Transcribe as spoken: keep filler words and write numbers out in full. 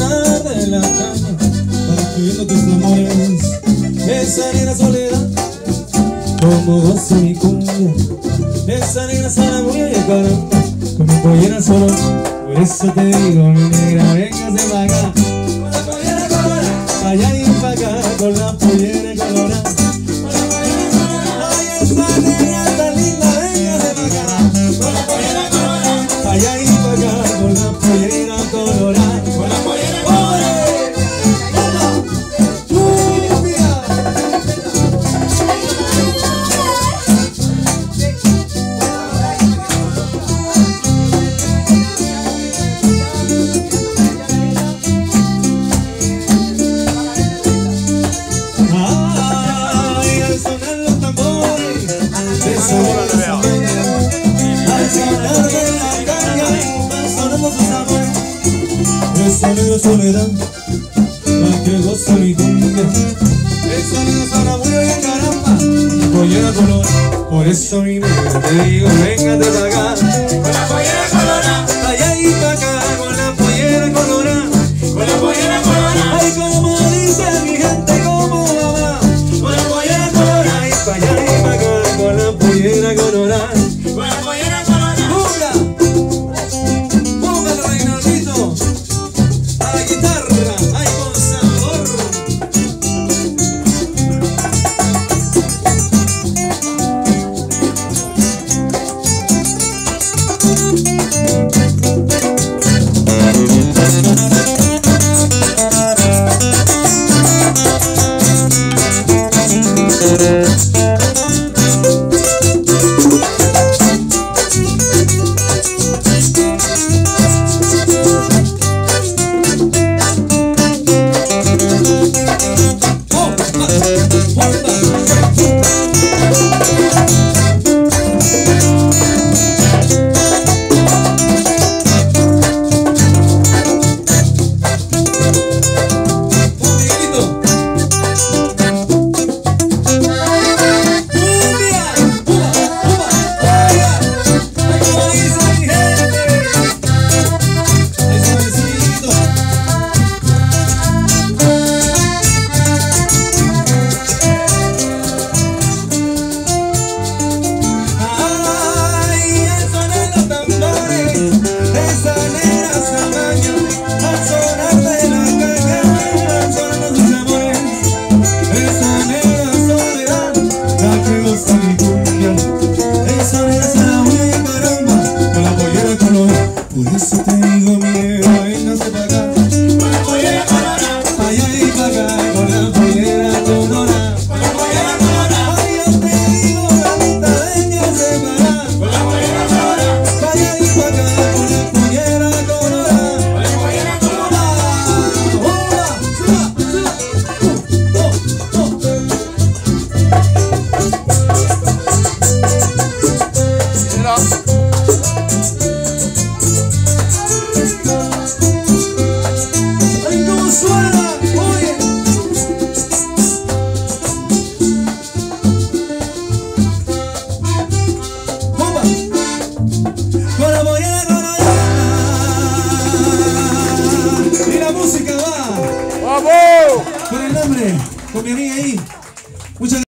sonar de la caña, partiendo tus amores, esa negra soledad, como gozo mi cumbia, esa negra zanahoria y el caramba, con mi pollera solo, por eso te digo, mi negra, véngase pa' acá, con la pollera colorada, pa' allá y pa' acá, con la pollera colorada, con la pollera colorada, ay, esa negra tan linda, véngase pa' acá, con la pollera colorada, pa' allá y pa' acá, con la pollera colorada, con la pollera colorada. Esa negra soledad, la que goza mi cumbia, esa negra zanahoria y el caramba, pollera color, por eso mi negra te digo, véngate pa' acá, con la pollera colorada, pa' allá y pa' acá, con la pollera colorada, con la pollera colorada, ay como dice mi gente, como va, con la pollera colorada, y pa' allá y pa' acá, con la pollera colorada, con la pollera colorada, ¡bunga! ¡Búngalo, Reinaldito! La guitarra, ay con sabor. Por eso te digo, mi negra, véngase pa' acá, con la pollera colorada, pa' allá y pa' acá, con la pollera colorada, con la pollera colorada, ay, yo te digo, mamita, véngase pa' acá, con la pollera colorada, pa' allá y pa' acá, con la pollera colorada, con la pollera colorada, ¡hola! ¡Suba, suba! ¡Un, dos, dos! ¡Ay, cómo suena! ¡Oye! ¡Bomba! Con la pollera colorada y la música va. ¡Vamos! Con el nombre, con mi amiga ahí. Muchas gracias.